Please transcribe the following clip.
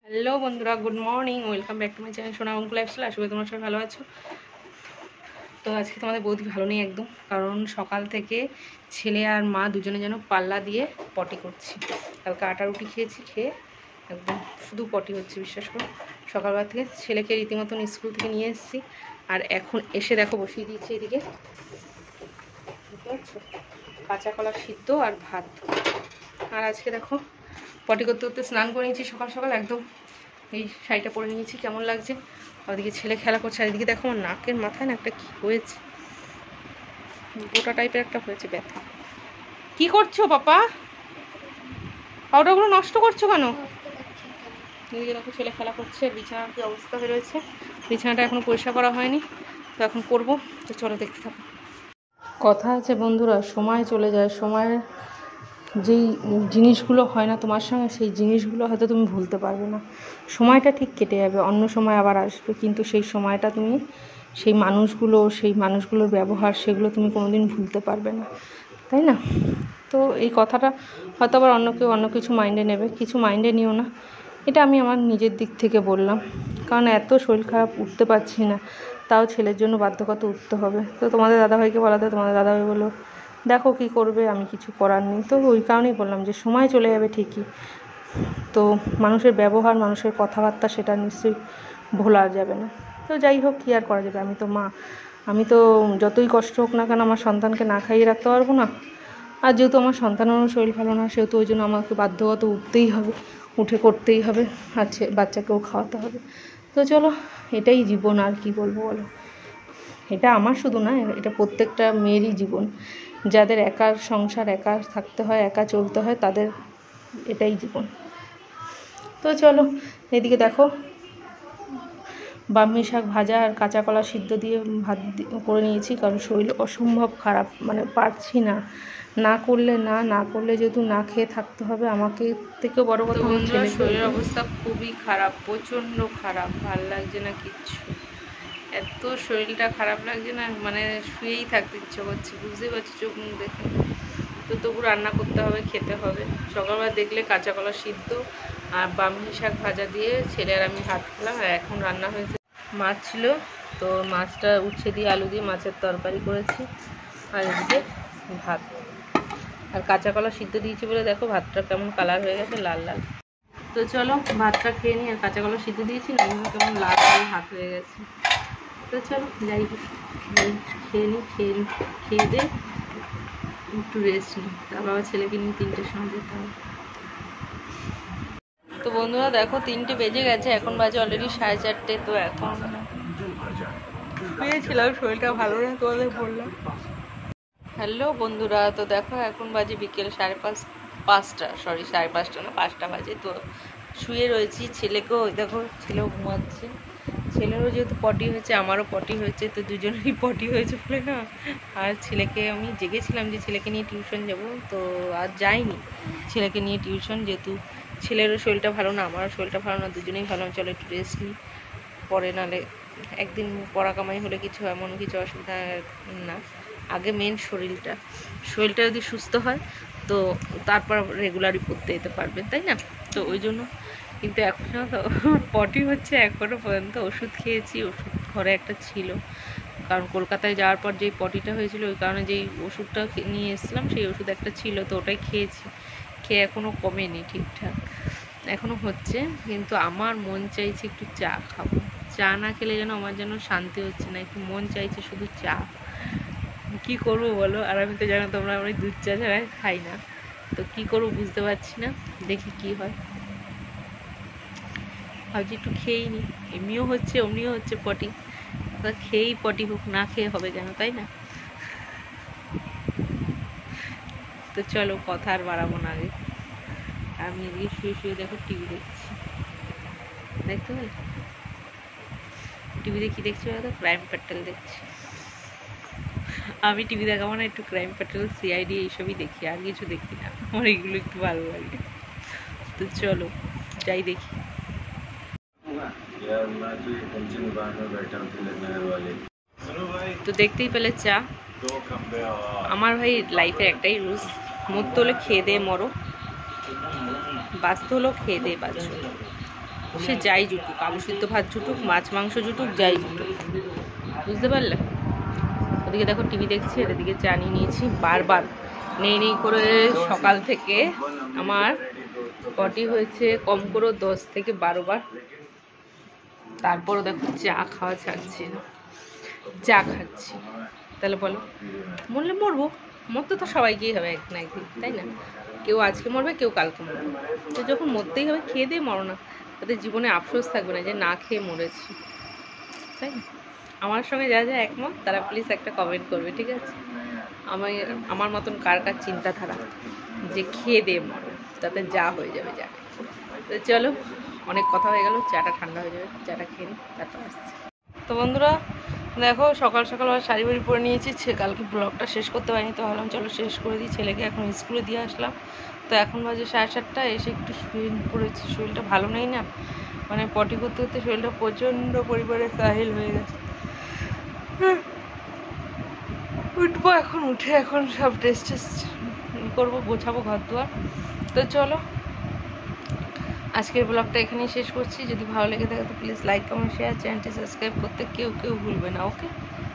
Hello বন্ধুরা, good morning, welcome back to my channel Sona Ankul lifestyle. আশা করি তোমরা সবাই ভালো আছো। তো আজকে তোমাদের বৌদি ভালো নেই একদম, কারণ সকাল থেকে ছেলে আর মা দুজনে যেন পাল্লা দিয়ে পটি করছি। কালকে আটা রুটি খেয়েছি, খেয়ে একদম শুধু পটি হচ্ছে, বিশ্বাস করো। সকালবেলা থেকে ছেলেকে রীতিমতন স্কুল থেকে নিয়ে এসেছি, আর এখন এসে দেখো বসিয়ে দিয়েছি এদিকে, বুঝতে পারছো, কাঁচা কলা সিদ্ধ আর ভাত। আর আজকে দেখো পটি করতে করতে স্নান করে নিয়েছি সকাল সকাল, একদম এই শাড়িটা পরে নিয়েছি, কেমন লাগছে। ওদিকে ছেলে খেলা করছে, আর এদিকে দেখো আমার নাকের মাথায় না একটা কী হয়েছে, গোটা টাইপের একটা হয়েছে ব্যথা। কি করছো পাপা? পাউডারগুলো নষ্ট করছো কেন? এদিকে দেখো ছেলে খেলা করছে, বিছানার কি অবস্থা হয়ে রয়েছে। বিছানাটা এখনো পরিষ্কার করা হয়নি, তো এখন করবো। তো চলো দেখতে থাকো। কথা আছে বন্ধুরা, সময় চলে যায়, সময়ের যেই জিনিসগুলো হয় না তোমার সঙ্গে, সেই জিনিসগুলো হয়তো তুমি ভুলতে পারবে না। সময়টা ঠিক কেটে যাবে, অন্য সময় আবার আসবে, কিন্তু সেই সময়টা তুমি, সেই মানুষগুলোর ব্যবহার, সেগুলো তুমি কোনোদিন ভুলতে পারবে না, তাই না? তো এই কথাটা হয়তো আবার অন্য কেউ অন্য কিছু মাইন্ডে নেবে, কিছু মাইন্ডে নিও না। এটা আমি আমার নিজের দিক থেকে বললাম, কারণ এত শরীর খারাপ, উঠতে পারছি না, তাও ছেলের জন্য বাধ্যগত উঠতে হবে। তো তোমাদের দাদাভাইকে বলাতে তোমাদের দাদাভাই বললো দেখো কি করবে, আমি কিছু করার নেই। তো ওই কারণেই বললাম যে সময় চলে যাবে ঠিকই, তো মানুষের ব্যবহার, মানুষের কথাবার্তা, সেটা নিশ্চয়ই ভোলা যাবে না। তো যাই হোক, কী আর করা যাবে, আমি তো মা, আমি তো যতই কষ্ট হোক না কেন আমার সন্তানকে না খাইয়ে রাখতে পারবো না। আর যেহেতু আমার সন্তানেরও শরীর ভালো না, সেহেতু ওই জন্য আমাকে বাধ্যগত উঠতেই হবে, উঠে করতেই হবে, আর বাচ্চাকেও খাওয়াতে হবে। তো চলো, এটাই জীবন, আর কি বলবো বলো। এটা আমার শুধু না, এটা প্রত্যেকটা মেয়েরই জীবন। যাদের একার সংসার, একা থাকতে হয়, একা চলতে হয়, তাদের এটাই জীবন। তো চলো, এদিকে দেখো ব্রাহ্মী শাক ভাজা আর কাঁচা কলা সিদ্ধ দিয়ে ভাত করে নিয়েছি, কারণ শরীর অসম্ভব খারাপ, মানে পারছি না, না করলে যেহেতু না খেয়ে থাকতে হবে আমাকে, থেকেও বড় কথা আমার ছেলের শরীরের অবস্থা খুবই খারাপ, প্রচণ্ড খারাপ, ভাল লাগছে না কিচ্ছু, এত শরীরটা খারাপ লাগছে না, মানে শুয়েই থাকতে ইচ্ছে করছে, বুঝতেই পারছি চোখ মুখ দেখে। তো তবু রান্না করতে হবে, খেতে হবে। সকালবেলা দেখলে কাঁচা কলা সিদ্ধ আর ব্রাহ্মী শাক ভাজা দিয়ে ছেলে আর আমি ভাত খেলাম, আর এখন রান্না হয়েছে মাছ ছিল, তো মাছটা উচ্ছে দিয়ে আলু দিয়ে মাছের তরকারি করেছি, আর এদিকে ভাত, আর কাঁচা কলা সিদ্ধ দিয়েছি বলে দেখো ভাতটা কেমন কালার হয়ে গেছে, লাল লাল। তো চলো ভাতটা খেয়ে নিই, আর কাঁচা কলা সিদ্ধ দিয়েছি না, কেমন লাল লাল ভাত হয়ে গেছে। তো চলো যাই হোক, খেয়ে নিই, খেয়ে দিয়ে একটু রেস্ট নিই, তারপর আবার ছেলেকে নিয়ে 3টের সময় যেতে হবে। তো বন্ধুরা দেখো 3টে বেজে গেছে, এখন বাজে অলরেডি 4:30। তো এখন শুয়েছিলাম, শরীরটা ভালো না, তোমাদের বললাম। হ্যালো বন্ধুরা, তো দেখো এখন বাজে বিকেল 5:30, সরি 5:30 না, 5টা বাজে। তো শুয়ে রয়েছি, ছেলেকেও ওই দেখো, ছেলেও ঘুমাচ্ছে, ছেলেরও যেহেতু পটি হয়েছে, আমারও পটি হয়েছে, তো দুজনেরই পটি হয়েছে বলে না। আর ছেলেকে আমি জেগেছিলাম যে ছেলেকে নিয়ে টিউশন যাব, তো আর যাইনি ছেলেকে নিয়ে টিউশন, যেহেতু ছেলেরও শরীরটা ভালো না, আমারও শরীরটা ভালো না, দুজনেই ভালো না, চলো একটু রেস্ট নিই, পরে নালে একদিন পড়া কামাই হলে কিছু এমন কিছু অসুবিধা না। আগে মেন শরীরটা যদি সুস্থ হয়, তো তারপর রেগুলারই পড়তে যেতে পারবেন, তাই না? তো ওই জন্য, কিন্তু এখনও তো পটি হচ্ছে, এখনও পর্যন্ত ওষুধ খেয়েছি, ওষুধ ঘরে একটা ছিল, কারণ কলকাতায় যাওয়ার পর যেই পটিটা হয়েছিল, ওই কারণে যেই ওষুধটা নিয়ে এসেছিলাম, সেই ওষুধ একটা ছিল, তো ওটাই খেয়েছি, খেয়ে এখনও কমেনি ঠিকঠাক, এখনও হচ্ছে। কিন্তু আমার মন চাইছে একটু চা খাবো, চা না খেলে যেন আমার যেন শান্তি হচ্ছে না, একটু মন চাইছে শুধু চা। কি করবো বলো, আর আমি তো জানো তোমরা, আমি দুধ চা ছাড়া খাই না, তো কি করবো বুঝতে পারছি না, দেখি কি হয়। ভাবছি একটু খেয়েই নি, এমনিও হচ্ছে অমনিও হচ্ছে পটি, তা খেয়েই পটি হোক, না খেয়ে হবে কেন, তাই না? তো চলো কথা আর বাড়াবো না, আগে আমি এদিকে শুয়ে শুয়ে দেখো টিভি দেখছি, দেখতে পাই টিভিতে কি দেখছি বলো তো, ক্রাইম পেট্রোল দেখছি। আমি টিভি দেখা মানে একটু ক্রাইম পেট্রোল, সিআইডি এইসবই দেখি, আর কিছু দেখি না, আমার এগুলো একটু ভালো লাগে। তো চলো যাই দেখি। তো দেখতেই পেলে চা, আমার ভাই লাইফে একটাই রুলস, মরতে হলে খেয়ে দিয়ে মরো, বাঁচতে হলেও খেয়ে দিয়ে বাঁচো, সে যাই জুটুক, আলু সিদ্ধ ভাত জুটুক, মাছ মাংস জুটুক, যাই জুটুক, বুঝতে পারলে। ওদিকে দেখো টিভি দেখছি, আর এদিকে চা নিয়ে নিয়েছি। বারবার নেই নেই করে সকাল থেকে আমার পটি হয়েছে কম করে 10 থেকে 12 বার। তারপরও দেখো চা খাওয়া ছাড়ছি না, চা খাচ্ছি। তাহলে বলো, মরলে মরবো, মরতে তো সবাইকেই হবে এক না একদিন, তাই না? কেউ আজকে মরবে, কেউ কালকে মরবে। তো যখন মরতেই হবে, খেয়ে দিয়ে মরো না, তাতে জীবনে আফসোস থাকবে না যে না খেয়ে মরেছি, তাই না? আমার সঙ্গে যা যা একমত তারা প্লিজ একটা কমেন্ট করবে, ঠিক আছে? আমার মতন কার কার চিন্তাধারা যে খেয়ে দিয়ে মরো, তাতে যা হয়ে যাবে যা। তো চলো, অনেক কথা হয়ে গেল, চাটা ঠান্ডা হয়ে যাবে, চাটা খেয়ে নিই, তারপর আসছি। তো বন্ধুরা দেখো, সকাল সকাল শাড়ি বাড়ি পরে নিয়েছি। কালকে ব্লগটা শেষ করতে পারিনি, তো ভাবলাম চলো শেষ করে দিই। ছেলেকে এখন স্কুলে দিয়ে আসলাম। তো এখন বাজে 7:30, এসে একটু শুয়ে পড়েছি। শরীরটা ভালো নেই না, মানে পটি করতে করতে শরীরটা প্রচণ্ড পরিমাণে কাহিল হয়ে গেছে। উঠবো এখন, উঠে এখন সব ড্রেস টেস্ট করবো, গোছাবো ঘর দুয়ার। তো চলো, আজকের ব্লগটা এখানেই শেষ করছি। যদি ভালো লেগে থাকে তো প্লিজ লাইক কমেন্ট শেয়ার, চ্যানেলটি সাবস্ক্রাইব করতে কেউ ভুলবে না, ওকে?